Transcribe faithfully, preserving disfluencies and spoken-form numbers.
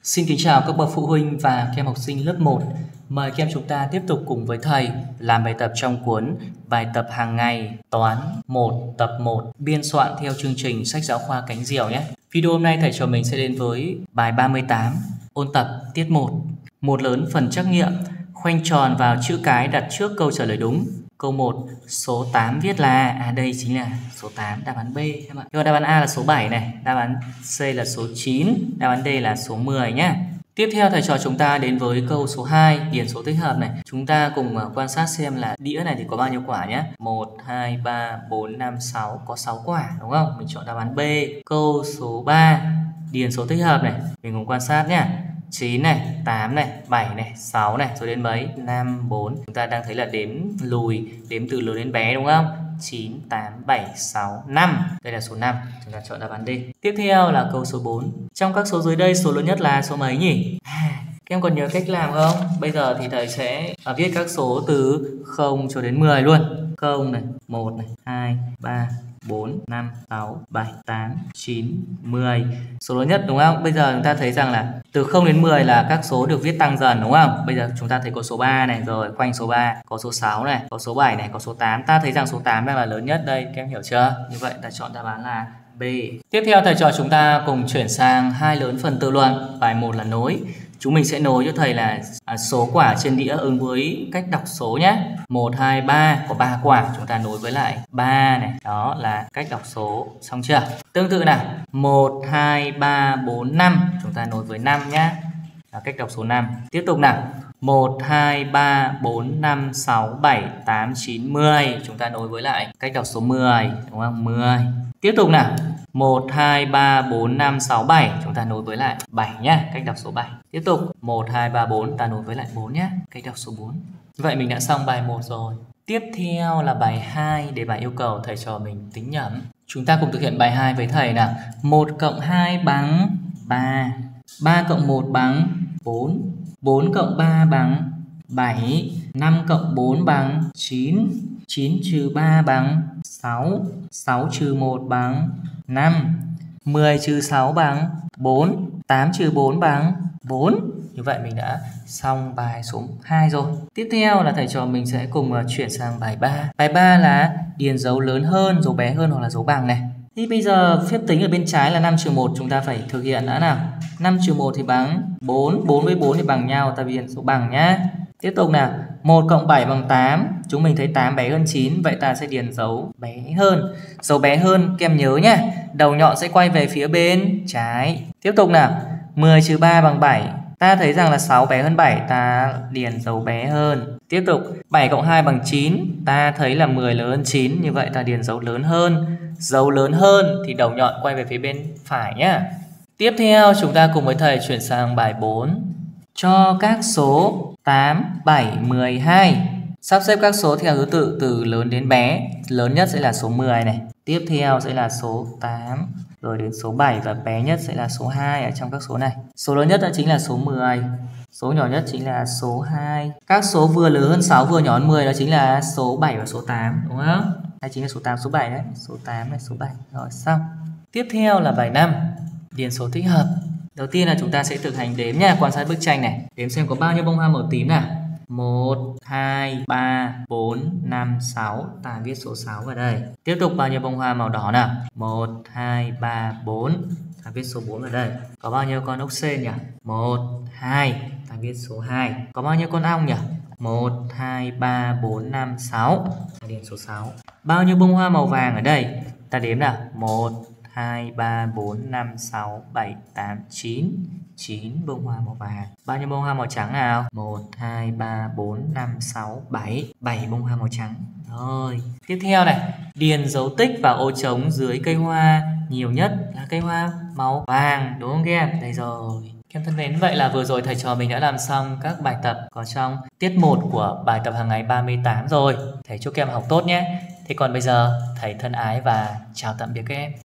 Xin kính chào các bậc phụ huynh và các em học sinh lớp một. Mời các em chúng ta tiếp tục cùng với thầy làm bài tập trong cuốn Bài tập hàng ngày toán một tập một biên soạn theo chương trình sách giáo khoa Cánh Diều nhé. Video hôm nay thầy trò mình sẽ đến với bài ba mươi tám ôn tập tiết một. Một lớn phần trắc nghiệm, khoanh tròn vào chữ cái đặt trước câu trả lời đúng. Câu một, số tám viết là, à đây chính là số tám, đáp án B các bạn. Rồi đáp án A là số bảy này, đáp án C là số chín, đáp án D là số mười nhé. Tiếp theo thầy trò chúng ta đến với câu số hai, điền số tích hợp này. Chúng ta cùng quan sát xem là đĩa này thì có bao nhiêu quả nhé. một, hai, ba, bốn, năm, sáu, có sáu quả đúng không? Mình chọn đáp án B. Câu số ba, điền số tích hợp này. Mình cùng quan sát nhé. chín này, tám này, bảy này, sáu này, rồi đến mấy? năm, bốn. Chúng ta đang thấy là đếm lùi, đếm từ lớn đến bé đúng không? chín, tám, bảy, sáu, năm. Đây là số năm. Chúng ta chọn đáp án D. Tiếp theo là câu số bốn. Trong các số dưới đây, số lớn nhất là số mấy nhỉ? À, các em còn nhớ cách làm không? Bây giờ thì thầy sẽ viết các số từ không cho đến mười luôn. không này, một này, hai, ba, bốn, năm, sáu, bảy, tám, chín, mười. Số lớn nhất đúng không? Bây giờ chúng ta thấy rằng là từ không đến mười là các số được viết tăng dần đúng không? Bây giờ chúng ta thấy có số ba này, rồi khoanh số ba, có số sáu này, có số bảy này, có số tám. Ta thấy rằng số tám đang là lớn nhất đây, các em hiểu chưa? Như vậy ta chọn đáp án là B. Tiếp theo thầy trò chúng ta cùng chuyển sang hai lớn phần tự luận. Bài một là nối. Chúng mình sẽ nối cho thầy là à, số quả trên đĩa ứng với cách đọc số nhé. một, hai, ba, có ba quả, chúng ta nối với lại ba này. Đó là cách đọc số, xong chưa? Tương tự nào, một, hai, ba, bốn, năm, chúng ta nối với năm nhé. Là cách đọc số năm. Tiếp tục nào, một, hai, ba, bốn, năm, sáu, bảy, tám, chín, mười, chúng ta nối với lại cách đọc số mười, đúng không? mười. Tiếp tục nào, một, hai, ba, bốn, năm, sáu, bảy, chúng ta nối với lại bảy nhé, cách đọc số bảy. Tiếp tục, một, hai, ba, bốn, ta nối với lại bốn nhé, cách đọc số bốn. Vậy mình đã xong bài một rồi. Tiếp theo là bài hai, để bài yêu cầu thầy trò mình tính nhẩm. Chúng ta cùng thực hiện bài hai với thầy nào. một cộng hai bằng ba, ba cộng một bằng bốn, bốn cộng ba bằng bảy, năm cộng bốn bằng chín, chín trừ ba bằng sáu, sáu trừ một bằng năm, mười trừ sáu bằng bốn, tám trừ bốn bằng bốn. Như vậy mình đã xong bài số hai rồi. Tiếp theo là thầy trò mình sẽ cùng chuyển sang bài ba. Bài ba là điền dấu lớn hơn, dấu bé hơn hoặc là dấu bằng này. Thì bây giờ phép tính ở bên trái là năm trừ một, chúng ta phải thực hiện đã nào. năm trừ một thì bằng bốn, bốn với bốn thì bằng nhau, ta điền số bằng nhá. Tiếp tục nào, một cộng bảy bằng tám, chúng mình thấy tám bé hơn chín, vậy ta sẽ điền dấu bé hơn. Dấu bé hơn, các em nhớ nhá, đầu nhọn sẽ quay về phía bên trái. Tiếp tục nào, mười trừ ba bằng bảy, ta thấy rằng là sáu bé hơn bảy, ta điền dấu bé hơn. Tiếp tục, bảy cộng hai bằng chín, ta thấy là mười lớn hơn chín, như vậy ta điền dấu lớn hơn. Dấu lớn hơn thì đầu nhọn quay về phía bên phải nhá. Tiếp theo chúng ta cùng với thầy chuyển sang bài bốn. Cho các số tám, bảy, mười hai. Sắp xếp các số theo thứ tự từ lớn đến bé. Lớn nhất sẽ là số mười này. Tiếp theo sẽ là số tám, rồi đến số bảy và bé nhất sẽ là số hai ở trong các số này. Số lớn nhất đó chính là số mười. Số nhỏ nhất chính là số hai. Các số vừa lớn hơn sáu vừa nhỏ hơn mười đó chính là số bảy và số tám, đúng không? Đây chính là số tám, số bảy đấy. Số tám này, số bảy. Rồi xong. Tiếp theo là bài năm. Điền số thích hợp. Đầu tiên là chúng ta sẽ thực hành đếm nha, quan sát bức tranh này. Đếm xem có bao nhiêu bông hoa màu tím nào. một, hai, ba, bốn, năm, sáu. Ta viết số sáu vào đây. Tiếp tục bao nhiêu bông hoa màu đỏ nào. một, hai, ba, bốn. Ta viết số bốn vào đây. Có bao nhiêu con ốc sên nhỉ? một, hai. Ta viết số hai. Có bao nhiêu con ong nhỉ? một, hai, ba, bốn, năm, sáu. Ta điền số sáu. Bao nhiêu bông hoa màu vàng ở đây? Ta đếm nào. một, hai, ba, bốn, năm, sáu, bảy, tám, chín. chín bông hoa màu vàng. Bao nhiêu bông hoa màu trắng nào? một, hai, ba, bốn, năm, sáu, bảy. bảy bông hoa màu trắng. Rồi. Tiếp theo này, điền dấu tích vào ô trống dưới cây hoa nhiều nhất là cây hoa màu vàng, đúng không các em? Đây rồi. Các em thân mến, vậy là vừa rồi thầy trò mình đã làm xong các bài tập có trong tiết một của bài tập hàng ngày ba mươi tám rồi. Thầy chúc các em học tốt nhé. Thế còn bây giờ, thầy thân ái và chào tạm biệt các em.